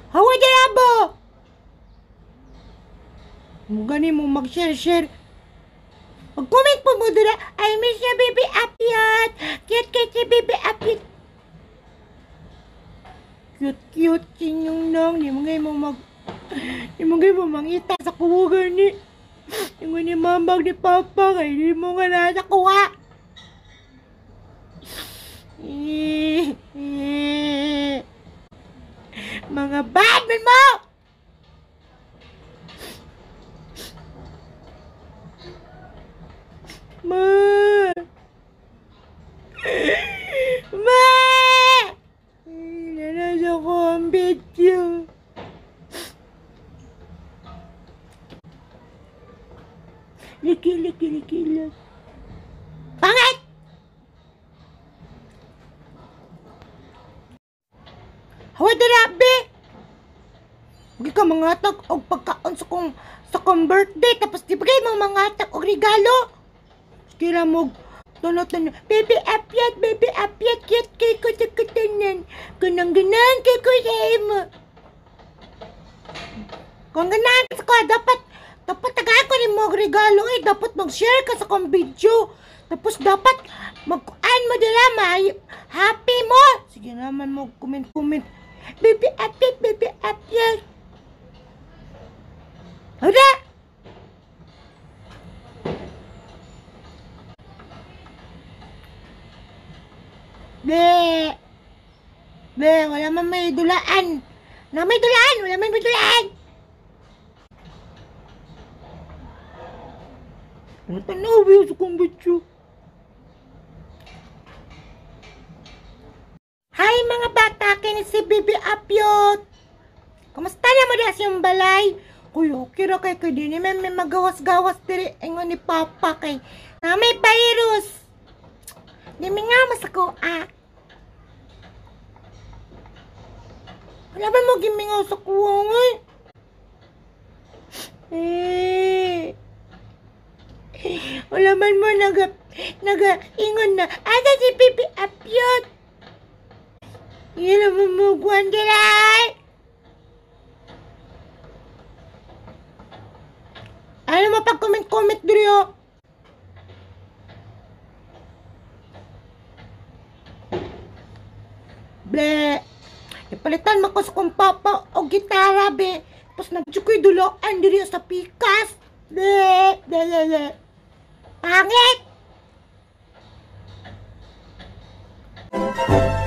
Hawa dyan abo! Gani mo mag-share. Mag-comment po mo doon. I miss you, baby Apyot. Cute si baby Apyot. Cute sinyong nang. Di mo ngayon mo mangita sa kuwagan ni. Di mo ni mambag ni papa. Kaya di mo nga nasa kuha. Mga bad man mo! Ma! Ma! Nasa ko ang video. Liki lang. Pangit! Hawa darabi! Huwag ka mangatag og pagkaon sa kong birthday tapos di bagay mo mangatag og regalo. Kira mo tunot. Baby Apyat, cute kay ko sa katanan. Ganang kay ko sa mo. Kung ganang ko, dapat tagay ko rin mo og regalo dapat mag-share ka sa kong video. Tapos dapat mag-an mo dila happy mo. Sige naman mo comment. Baby Apyat. Hara! Wala man may dulaan. Wala man may dulaan. Ano tanaw sa kong video? Hi mga bata, kini si Baby Apyot. Kamusta na mo das yung balay? Uy, okay ra kay din may magawas-gawas diri ingon ni Papa kay na may virus. Di mi nga masako Wala ba mo gimingaw sa kuwang Wala man mo ingon na asa si Baby Apyot. Yan naman mo guwandiray. Ano mo pag-comment diri Ble. Ipalitan mo ko sa kong papa o gitara, be. Tapos nagtsukoy duloan diri sa pikas. Ble. Pangit!